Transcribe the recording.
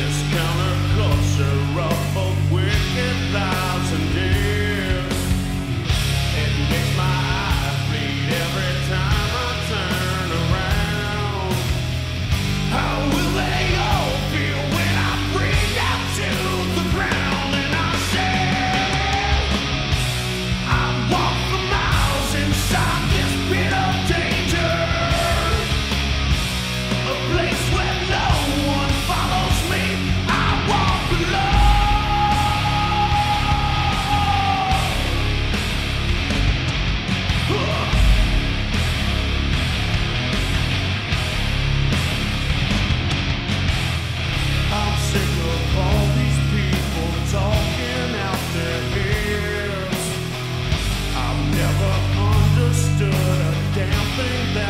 this counterculture of a wicked lives and deeds. It makes my eyes bleed every time I turn around. How will they all feel when I bring out to the ground? And I say, I walk for miles inside this pit of danger, a place where no one follows me. I walk alone. I'm sick of all these people talking out their ears. I've never understood a damn thing that